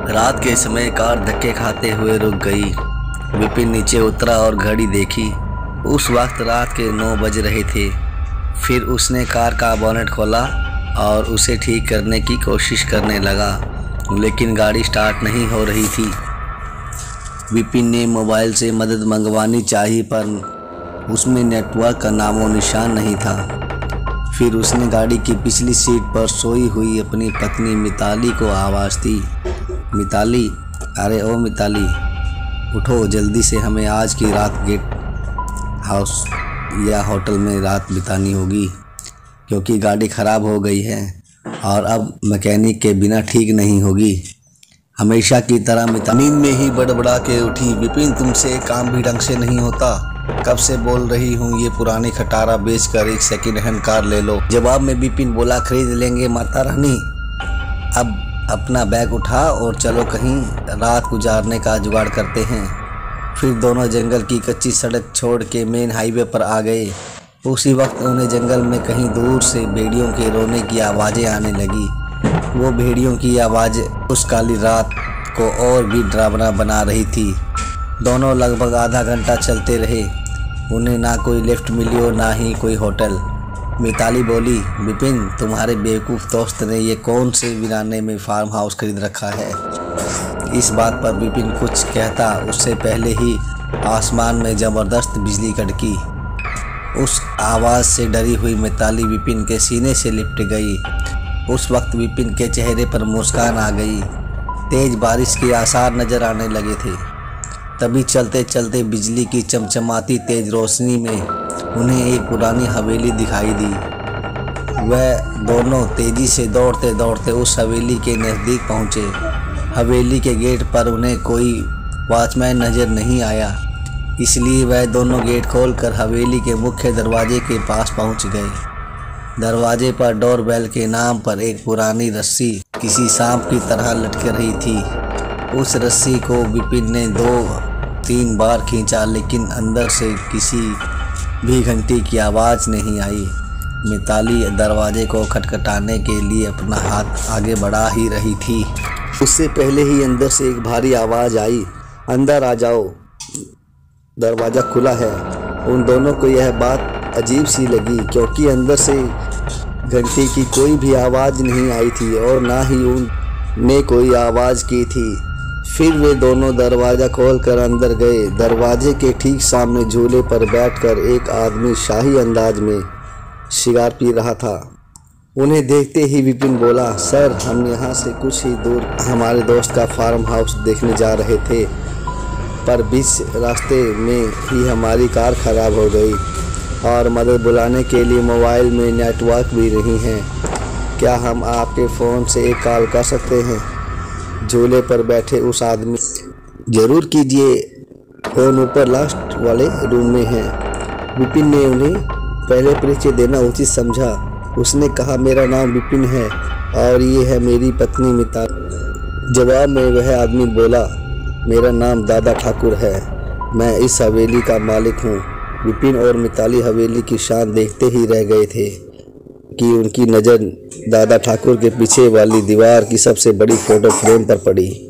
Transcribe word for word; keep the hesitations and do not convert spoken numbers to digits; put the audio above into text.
रात के समय कार धक्के खाते हुए रुक गई। विपिन नीचे उतरा और घड़ी देखी। उस वक्त रात के नौ बज रहे थे। फिर उसने कार का बोनेट खोला और उसे ठीक करने की कोशिश करने लगा, लेकिन गाड़ी स्टार्ट नहीं हो रही थी। विपिन ने मोबाइल से मदद मंगवानी चाहिए, पर उसमें नेटवर्क का नामो निशान नहीं था। फिर उसने गाड़ी की पिछली सीट पर सोई हुई अपनी पत्नी मिताली को आवाज़ दी। मिताली, अरे ओ मिताली, उठो जल्दी से, हमें आज की रात गेट हाउस या होटल में रात बितानी होगी, क्योंकि गाड़ी ख़राब हो गई है और अब मैकेनिक के बिना ठीक नहीं होगी। हमेशा की तरह मिताली नींद में ही बड़बड़ा के उठी। विपिन, तुमसे काम भी ढंग से नहीं होता। कब से बोल रही हूँ ये पुरानी खटारा बेचकर एक सेकंड हैंड कार ले लो। जवाब में विपिन बोला, खरीद लेंगे माता रानी। अब अपना बैग उठा और चलो कहीं रात गुजारने का जुगाड़ करते हैं। फिर दोनों जंगल की कच्ची सड़क छोड़ के मेन हाईवे पर आ गए। उसी वक्त उन्हें जंगल में कहीं दूर से भेड़ियों के रोने की आवाज़ें आने लगी। वो भेड़ियों की आवाज़ उस काली रात को और भी डरावना बना रही थी। दोनों लगभग आधा घंटा चलते रहे। उन्हें ना कोई लिफ्ट मिली और ना ही कोई होटल। मिताली बोली, विपिन, तुम्हारे बेवकूफ़ दोस्त ने ये कौन से वीराने में फार्म हाउस खरीद रखा है। इस बात पर विपिन कुछ कहता उससे पहले ही आसमान में ज़बरदस्त बिजली कड़की। उस आवाज़ से डरी हुई मिताली विपिन के सीने से लिपट गई। उस वक्त विपिन के चेहरे पर मुस्कान आ गई। तेज़ बारिश के आसार नज़र आने लगे थे। तभी चलते चलते बिजली की चमचमाती तेज़ रोशनी में उन्हें एक पुरानी हवेली दिखाई दी। वह दोनों तेज़ी से दौड़ते दौड़ते उस हवेली के नज़दीक पहुँचे। हवेली के गेट पर उन्हें कोई वॉचमैन नज़र नहीं आया, इसलिए वह दोनों गेट खोलकर हवेली के मुख्य दरवाजे के पास पहुँच गए। दरवाजे पर डोरबेल के नाम पर एक पुरानी रस्सी किसी सांप की तरह लटक रही थी। उस रस्सी को विपिन ने दो तीन बार खींचा, लेकिन अंदर से किसी भी घंटी की आवाज़ नहीं आई। मिताली दरवाजे को खटखटाने के लिए अपना हाथ आगे बढ़ा ही रही थी। उससे पहले ही अंदर से एक भारी आवाज़ आई, अंदर आ जाओ, दरवाज़ा खुला है। उन दोनों को यह बात अजीब सी लगी, क्योंकि अंदर से घंटी की कोई भी आवाज़ नहीं आई थी और ना ही उनने कोई आवाज़ की थी। फिर वे दोनों दरवाज़ा खोलकर अंदर गए। दरवाजे के ठीक सामने झूले पर बैठकर एक आदमी शाही अंदाज में शिगार पी रहा था। उन्हें देखते ही विपिन बोला, सर, हम यहाँ से कुछ ही दूर हमारे दोस्त का फार्म हाउस देखने जा रहे थे, पर बीच रास्ते में ही हमारी कार ख़राब हो गई और मदद बुलाने के लिए मोबाइल में नेटवर्क भी नहीं है। क्या हम आपके फ़ोन से एक कॉल कर सकते हैं। झूले पर बैठे उस आदमी, ज़रूर कीजिए, फ़ोन ऊपर लास्ट वाले रूम में है। विपिन ने उन्हें पहले परिचय देना उचित समझा। उसने कहा, मेरा नाम विपिन है और ये है मेरी पत्नी मिताली। जवाब में वह आदमी बोला, मेरा नाम दादा ठाकुर है, मैं इस हवेली का मालिक हूँ। विपिन और मिताली हवेली की शान देखते ही रह गए थे कि उनकी नज़र दादा ठाकुर के पीछे वाली दीवार की सबसे बड़ी फोटो फ्रेम पर पड़ी।